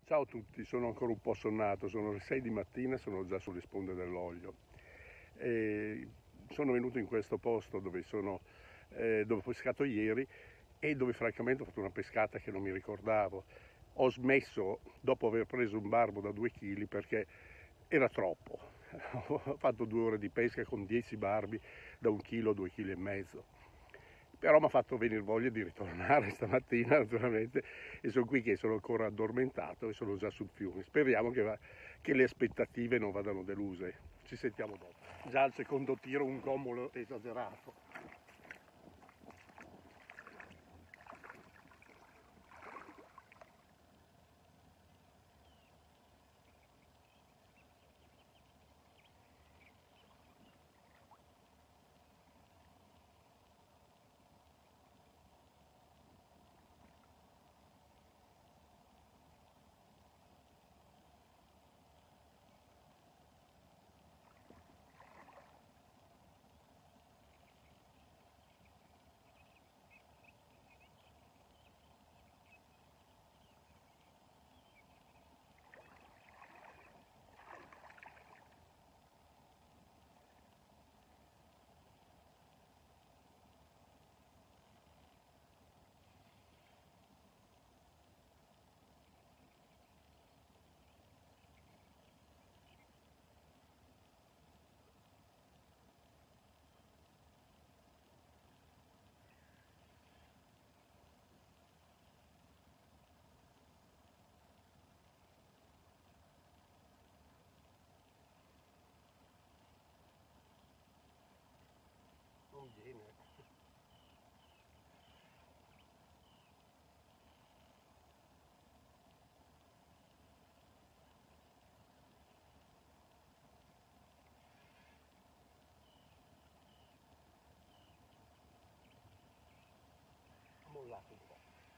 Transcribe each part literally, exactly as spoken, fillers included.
Ciao a tutti, sono ancora un po' sonnato, sono le sei di mattina, sono già sulle sponde dell'Oglio. E sono venuto in questo posto dove, sono, eh, dove ho pescato ieri e dove francamente ho fatto una pescata che non mi ricordavo. Ho smesso dopo aver preso un barbo da due chili perché era troppo. Ho fatto due ore di pesca con dieci barbi da un chilo, due chili e mezzo. Però mi ha fatto venire voglia di ritornare stamattina, naturalmente, e sono qui che sono ancora addormentato e sono già sul fiume. Speriamo che, va, che le aspettative non vadano deluse. Ci sentiamo dopo. Già al secondo tiro un gommolo esagerato. Non viene. Ha mollato un po'.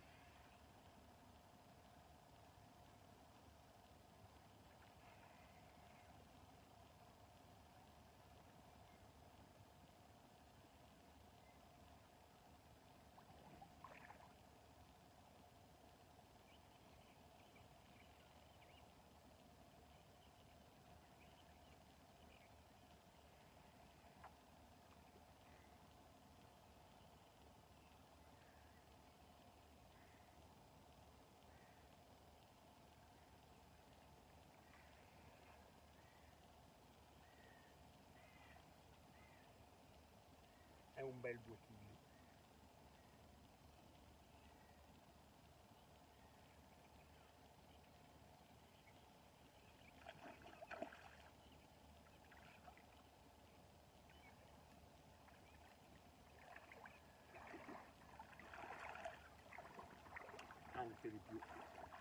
È un bel due chili. Anche di più.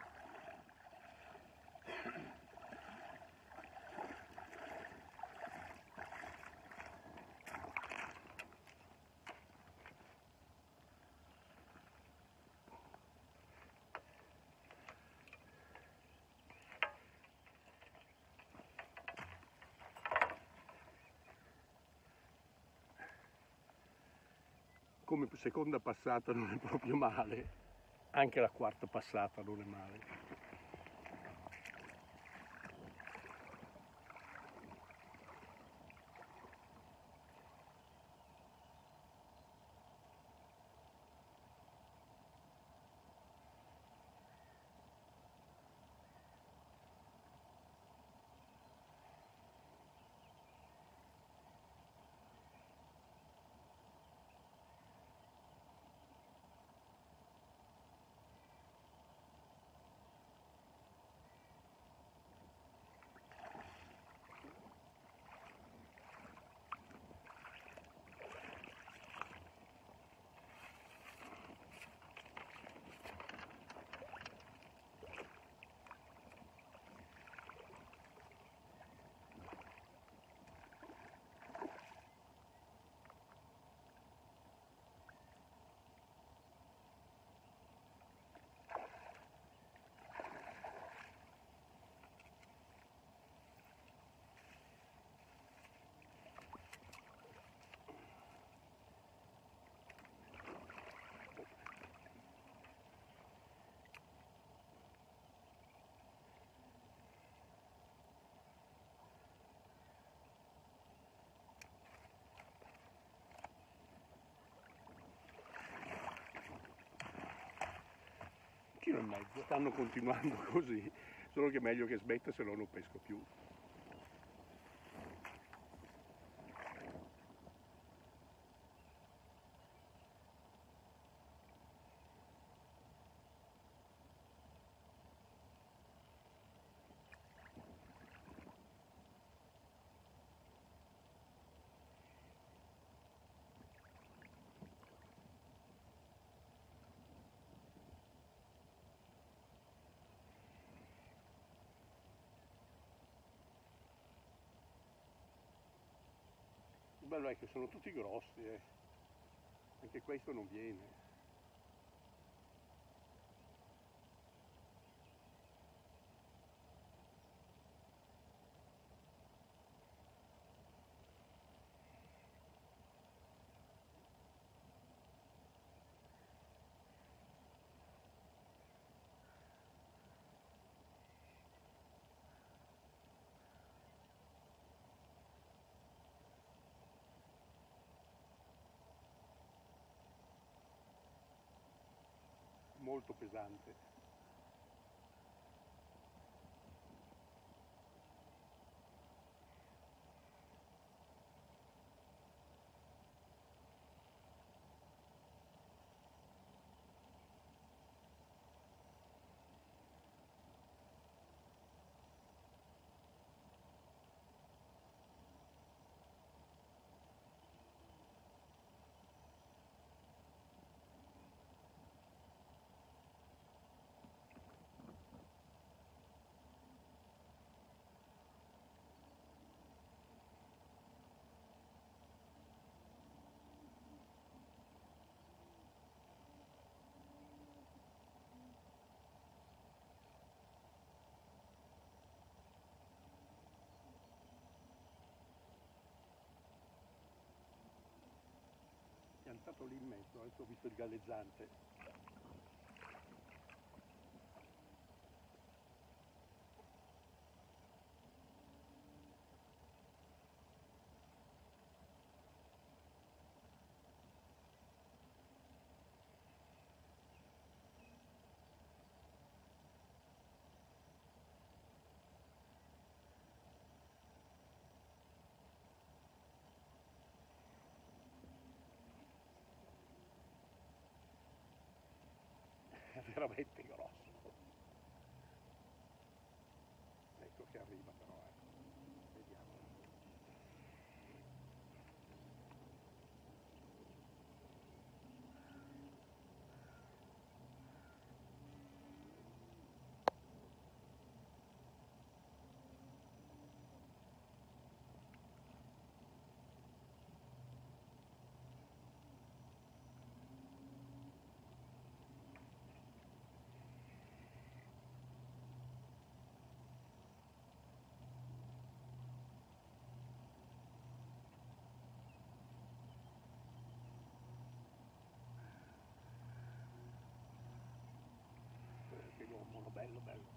Come seconda passata non è proprio male, anche la quarta passata non è male. chilo e mezzo. Stanno continuando così, solo che è meglio che smetta, se no non pesco più. Il bello è che sono tutti grossi, eh. Anche questo non viene. Molto pesante. Piantato lì in mezzo, adesso ho visto il galleggiante. È veramente grosso. Ecco che arriva però, eh. Vediamo. Che gommolo, bello, bello.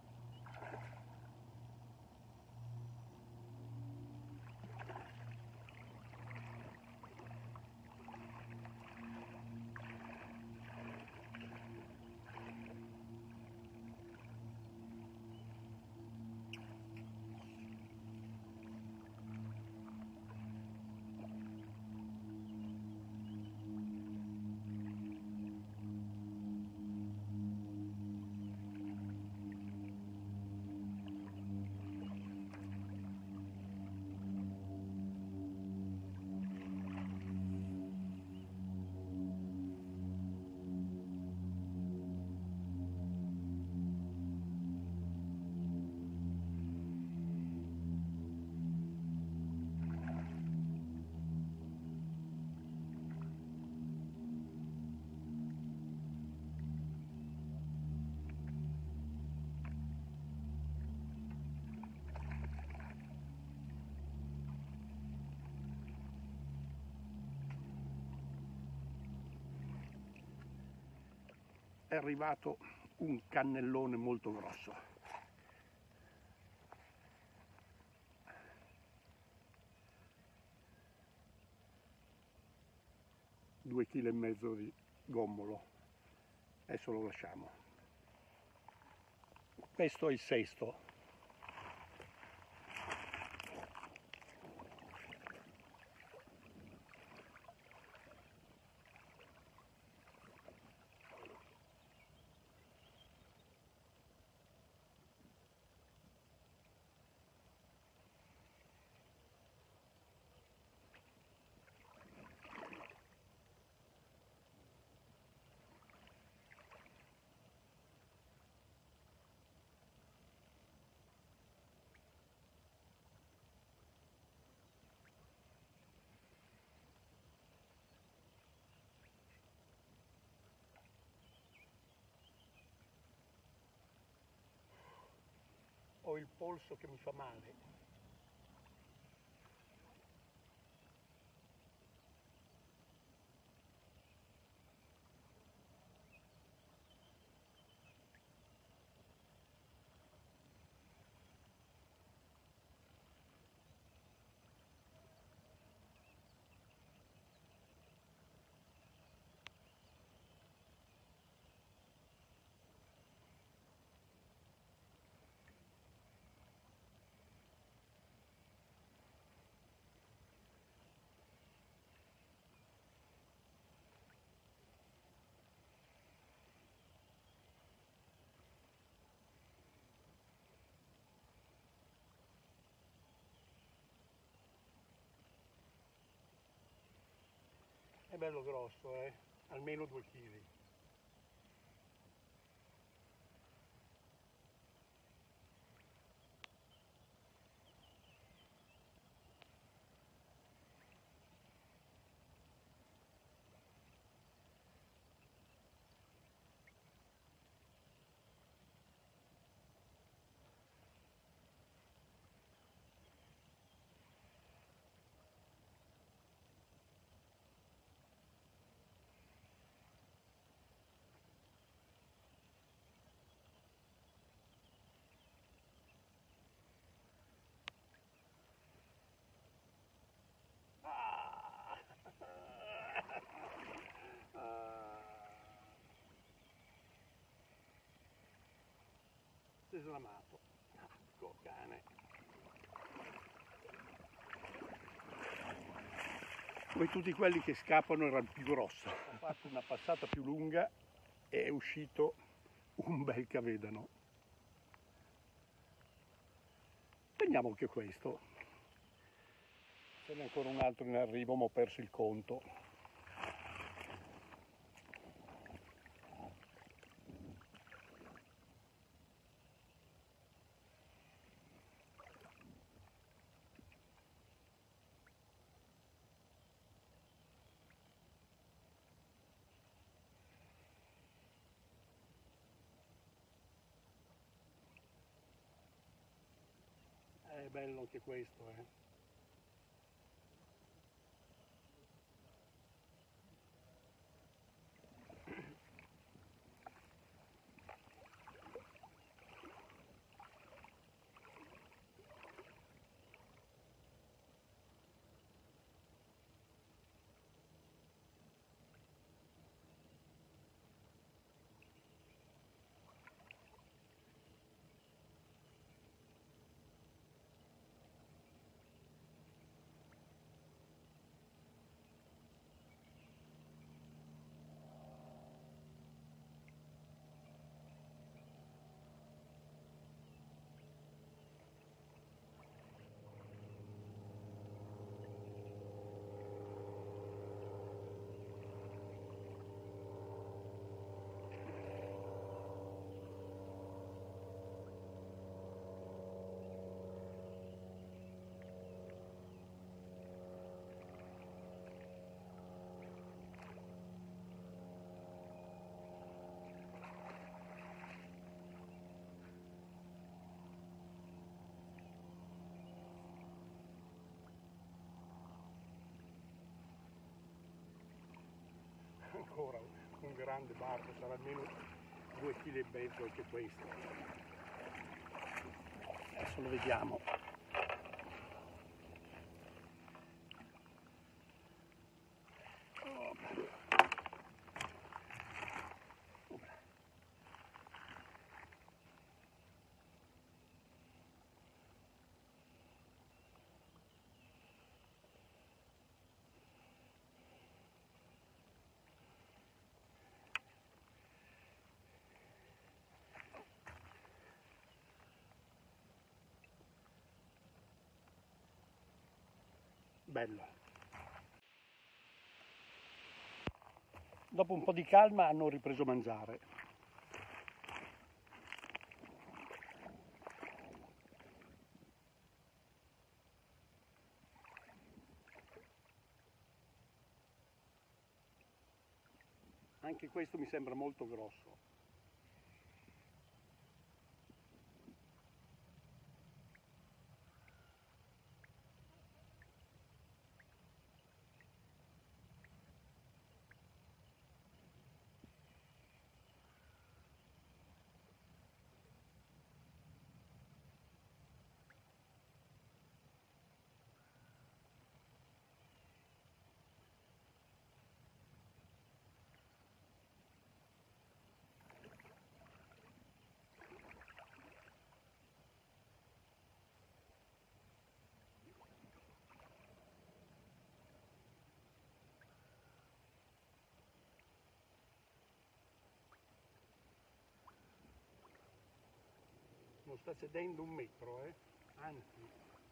È arrivato un cannellone molto grosso. Due chili e mezzo di gommolo. Adesso lo lasciamo. questo è il sesto. Ho il polso che mi fa male. È bello grosso, eh? Almeno due chili. Si è slamato. Ecco, cane. Poi tutti quelli che scappano erano più grossi. Ho fatto una passata più lunga e è uscito un bel cavedano. Prendiamo anche questo. Ce n'è ancora un altro in arrivo, ma ho perso il conto. È bello anche questo, eh. Ancora un grande barco, sarà almeno due chili e mezzo anche questo. Adesso lo vediamo. bello. Dopo un po' di calma hanno ripreso a mangiare. Anche questo mi sembra molto grosso. Non sta cedendo un metro, eh? Anzi.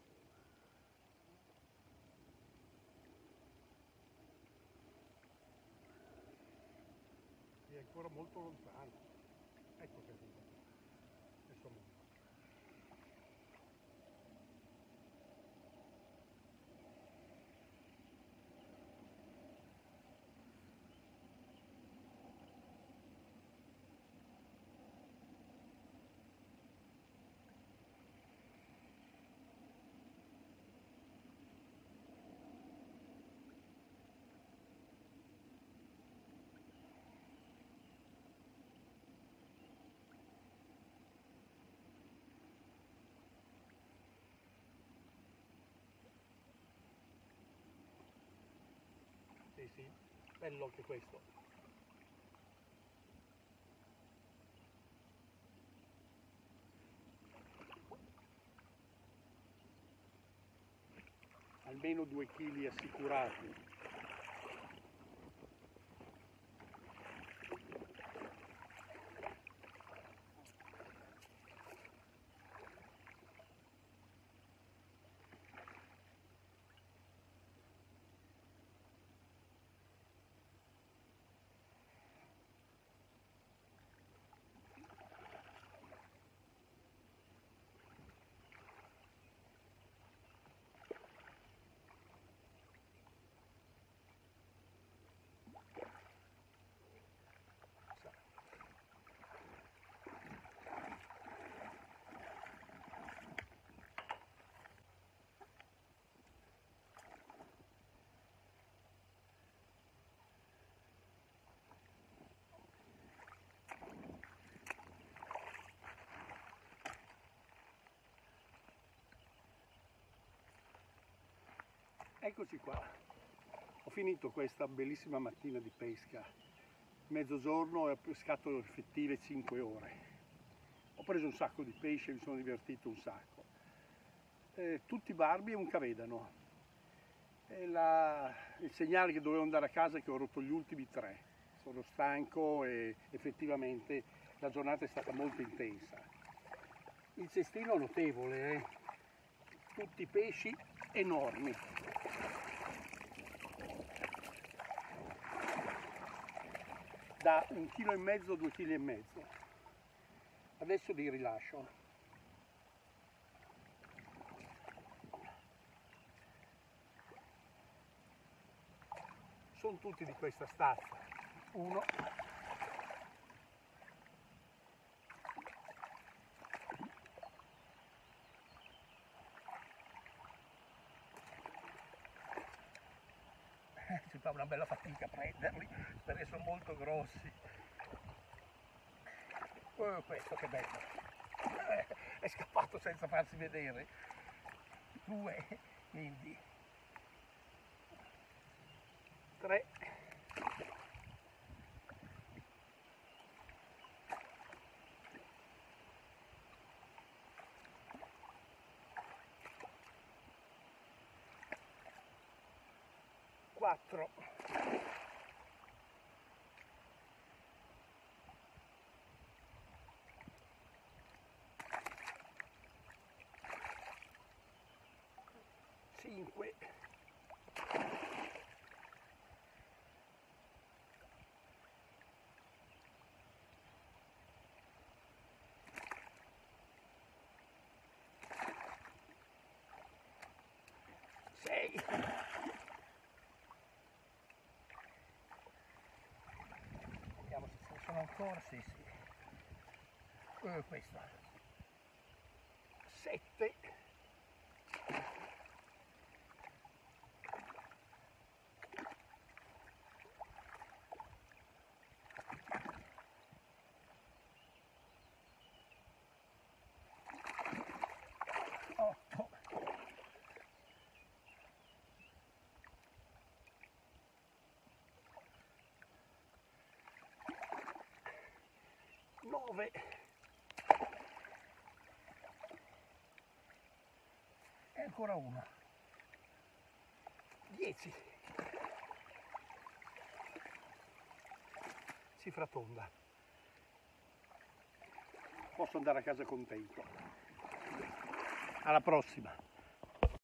È ancora molto lontano. Ecco che arriva. Adesso monta. Sì, sì, bello anche questo. Almeno due chili assicurati. Eccoci qua, ho finito questa bellissima mattina di pesca, mezzogiorno e ho pescato effettive cinque ore. Ho preso un sacco di pesce, mi sono divertito un sacco. Eh, tutti barbi e un cavedano. E la, il segnale che dovevo andare a casa è che ho rotto gli ultimi tre. Sono stanco e effettivamente la giornata è stata molto intensa. Il cestino è notevole, eh? Tutti pesci enormi. Da un chilo e mezzo a due chili e mezzo. Adesso li rilascio. Sono tutti di questa stazza. Uno. Si fa una bella fatica a prenderli perché sono molto grossi. Oh, questo che bello, è scappato senza farsi vedere. Due, quindi tre, quattro, cinque, forse sì. Eh, questo. Sette. Otto. Nove. E ancora uno. Dieci. Cifra tonda. Posso andare a casa contento. Alla prossima.